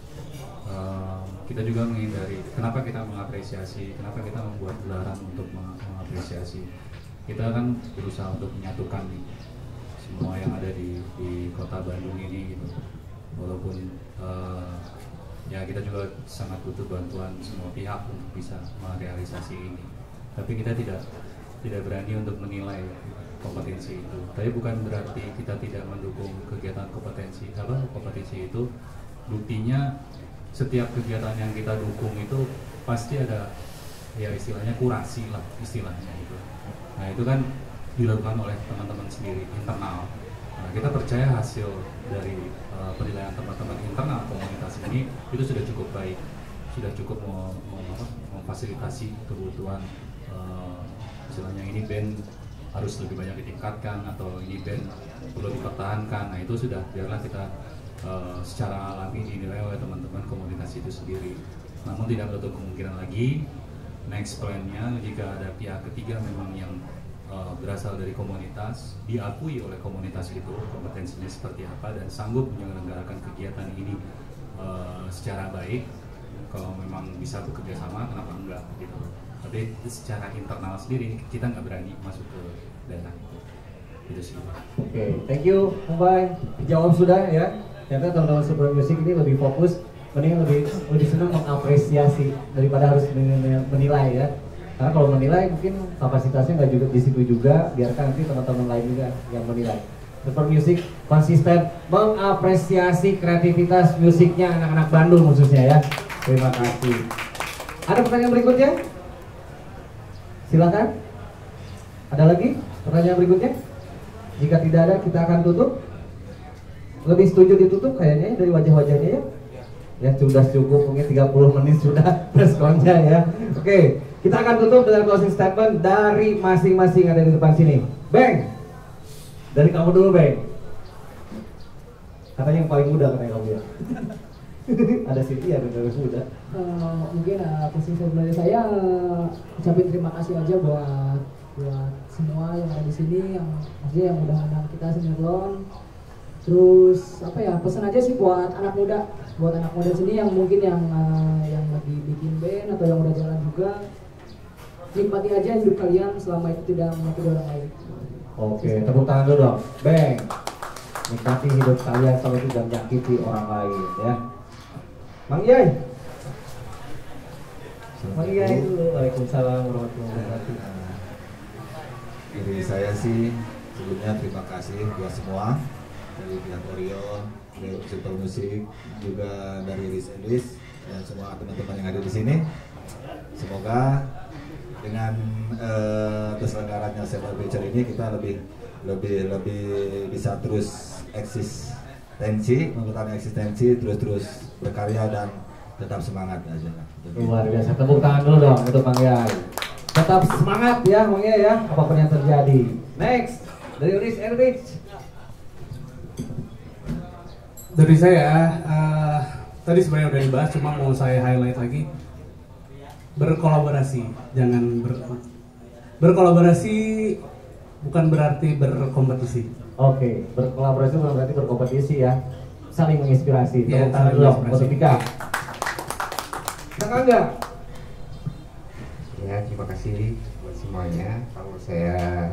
Uh, kita juga menghindari. Kenapa kita mengapresiasi? Kenapa kita membuat gelaran untuk mengapresiasi? Kita kan berusaha untuk menyatukan nih, semua yang ada di, di kota Bandung ini gitu. Walaupun uh, ya kita juga sangat butuh bantuan semua pihak untuk bisa merealisasi ini. Tapi kita tidak tidak berani untuk menilai kompetensi itu. Tapi bukan berarti kita tidak mendukung kegiatan kompetensi. Apa kompetensi itu? Buktinya setiap kegiatan yang kita dukung itu pasti ada ya istilahnya kurasi lah istilahnya itu. Nah itu kan dilakukan oleh teman-teman sendiri internal. Nah, kita percaya hasil dari uh, penilaian teman-teman internal komunitas ini itu sudah cukup baik, sudah cukup mau, mau apa, memfasilitasi kebutuhan uh, istilahnya ini band harus lebih banyak ditingkatkan atau ini band perlu dipertahankan. Nah itu sudah biarlah kita uh, secara alami dinilai oleh teman-teman komunitas itu sendiri. Namun tidak menutup kemungkinan lagi next plan-nya jika ada pihak ketiga memang yang Uh, berasal dari komunitas, diakui oleh komunitas itu kompetensinya seperti apa dan sanggup menyelenggarakan kegiatan ini uh, secara baik. Kalau memang bisa bekerja sama, kenapa enggak gitu. Tapi secara internal sendiri kita nggak berani masuk ke daerah itu. Itu sih. Oke, okay, thank you, Mbak. Dijawab sudah ya. Ternyata teman-teman Super Music ini lebih fokus, mending lebih lebih senang mengapresiasi daripada harus menilai ya. Karena kalau menilai mungkin kapasitasnya nggak juga di situ juga, biarkan nanti teman-teman lain juga yang menilai. Super Music konsisten mengapresiasi kreativitas musiknya anak-anak Bandung khususnya ya. Terima kasih. Ada pertanyaan berikutnya? Silakan. Ada lagi pertanyaan berikutnya? Jika tidak ada, kita akan tutup. Lebih setuju ditutup kayaknya dari wajah-wajahnya ya. Ya sudah cukup, mungkin tiga puluh menit sudah responnya ya. Oke. Kita akan tutup dengan closing statement dari masing-masing ada di depan sini. Bang, dari kamu dulu Bang. Katanya yang paling muda katanya kamu ya. Ada Siti, ada yang muda. Uh, mungkin uh, posisi sebenarnya saya uh, ucapin terima kasih aja buat buat semua yang ada di sini, yang maksudnya yang udah undang kita sinetron. Terus apa ya, pesan aja sih buat anak muda, buat anak muda sini yang mungkin yang uh, yang lagi bikin band atau yang udah jalan juga, nikmati aja hidup kalian selama itu tidak menyakiti orang lain. Oke, tepuk tangan dulu dong, Bang. Nikmati hidup kalian selama tidak menyakiti orang lain ya. Mang Yai. Mang Yai dulu. Waalaikumsalam warahmatullahi wabarakatuh. Dari saya sih sebelumnya terima kasih buat semua dari pihak Orion, dari Super Musik, juga dari Riz and Riz dan semua teman-teman yang ada di sini. Semoga dengan uh, terselenggaranya Save Our Future ini kita lebih lebih lebih bisa terus eksistensi, mempertahankan eksistensi, terus-terus berkarya dan tetap semangat aja. Luar biasa, tepuk tangan dulu dong untuk Mang Yai. Tetap semangat ya Mang Yai ya, apapun yang terjadi. Next, dari Riz and Riz. Dari saya, uh, tadi sebenarnya udah dibahas, cuma mau saya highlight lagi. Berkolaborasi, jangan ber, berkolaborasi bukan berarti berkompetisi. Oke, berkolaborasi bukan berarti berkompetisi ya, saling menginspirasi. Ya, tepuk tangan dulu untuk Dika. Kakak enggak? Ya, terima kasih buat semuanya. Kalau saya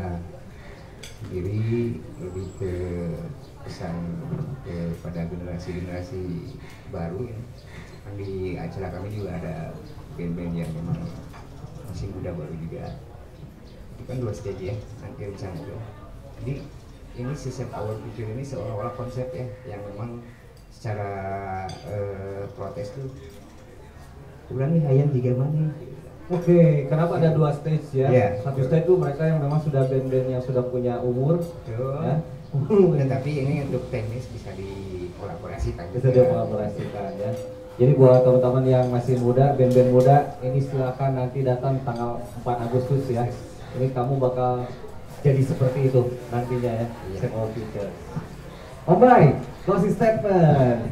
sendiri lebih ke pesan kepada generasi-generasi baru ya. Di acara kami juga ada band-band yang memang masih muda baru juga. Itu kan dua stage ya, nanti rencana itu. Jadi ini si Save Our Future ini seolah-olah konsep ya, yang memang secara uh, protes tuh kurang nih hayang juga mana. Oke, kenapa ada dua stage ya? Yeah. Satu stage itu mereka yang memang sudah band-band yang sudah punya umur, ya. Tetapi ini untuk teknis bisa dikolaborasikan. Bisa dikolaborasikan ya. Jadi buat teman-teman yang masih muda, band-band muda, ini silakan nanti datang tanggal empat Agustus ya. Ini kamu bakal jadi seperti itu nantinya ya. Save Our Future. Om Bay, closing statement.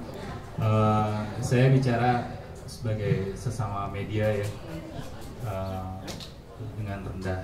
Uh, saya bicara sebagai sesama media ya, uh, dengan rendah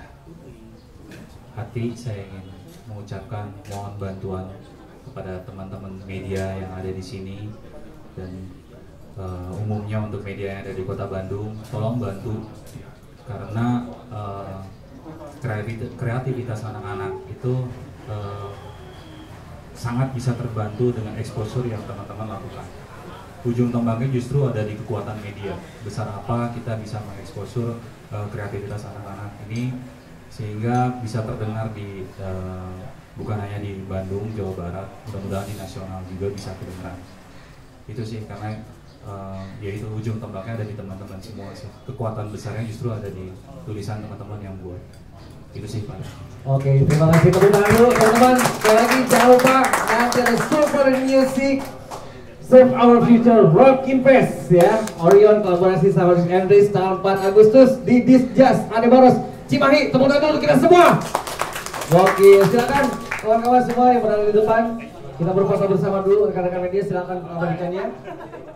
hati saya ingin mengucapkan mohon bantuan kepada teman-teman media yang ada di sini dan uh, umumnya untuk media yang ada di Kota Bandung, tolong bantu karena uh, kreativitas, kreativitas anak-anak itu uh, sangat bisa terbantu dengan exposure yang teman-teman lakukan. Ujung tombaknya justru ada di kekuatan media. Besar apa kita bisa mengeksposur uh, kreativitas anak-anak ini sehingga bisa terdengar di uh, bukan hanya di Bandung, Jawa Barat, mudah-mudahan di nasional juga bisa terdengar. Itu sih karena uh, ya itu ujung tombaknya ada di teman-teman semua sih. Kekuatan besarnya justru ada di tulisan teman-teman yang buat. Itu sih Pak. Oke, terima kasih tepuk tangan dulu teman-teman. Sekali lagi jangan lupa nanti ada Super Music Save Our Future Rockin' Fest ya. Orion kolaborasi sama Riz and Riz tanggal empat Agustus di Disjas Adebaros Cimahi. Tepuk tangan dulu kita semua. Oke, silakan kawan-kawan semua yang berada di depan. Kita berfoto bersama dulu rekan-rekan media, silakan abadikannya.